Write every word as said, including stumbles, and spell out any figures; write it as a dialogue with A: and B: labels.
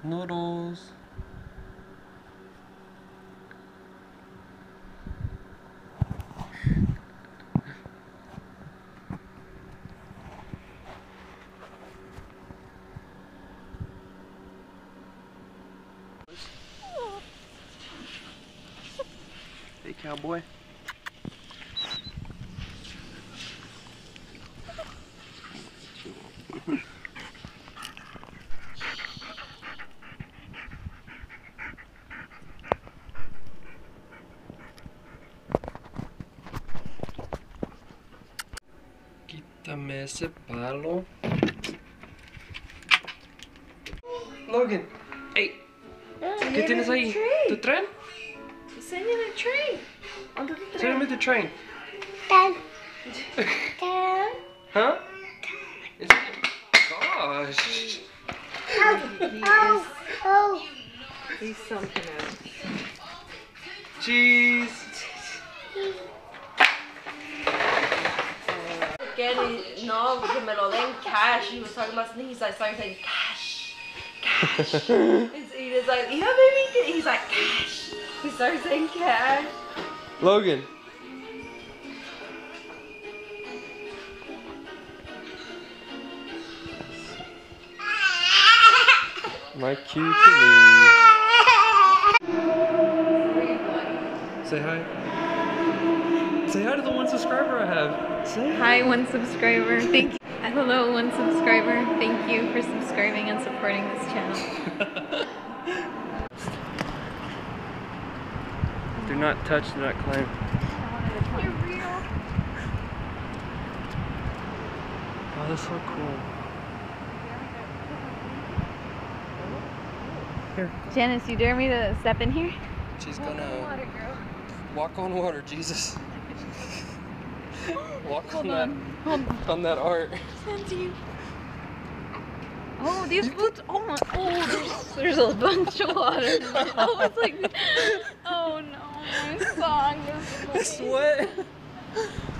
A: Noodles. Hey, cowboy. Quítame ese palo. Logan, hey, ¿qué tienes ahí? ¿Tu tren?
B: Enseña el tren. ¿Dónde tu tren?
A: Show me the train.
C: Dad.
A: Huh? Gosh.
B: He is,
C: Oh, oh.
B: he's something else.
A: Cheese.
B: Again, no, que me lo den cash. He was talking about something. He's like, started saying cash, cash. He's, he's like, yeah, baby. He's like cash. He started saying cash.
A: Logan. My cue to leave. Say hi. Say hi to the one subscriber I have. Say
D: Hi, one subscriber. Thank you. Hello, one subscriber. Thank you for subscribing and supporting this channel.
A: Do not touch, do not climb.
D: You're real.
A: Oh, that's so cool. Here.
D: Janice, you dare me to step in here?
A: She's gonna walk on water, Jesus. Walk
D: Hold
A: on,
D: on.
A: that
D: Hold on.
A: on that art.
D: Send you. Oh, these boots. Oh my. Oh, there's, there's a bunch of water. Oh, it's like. Oh no, my song is.
A: It's wet.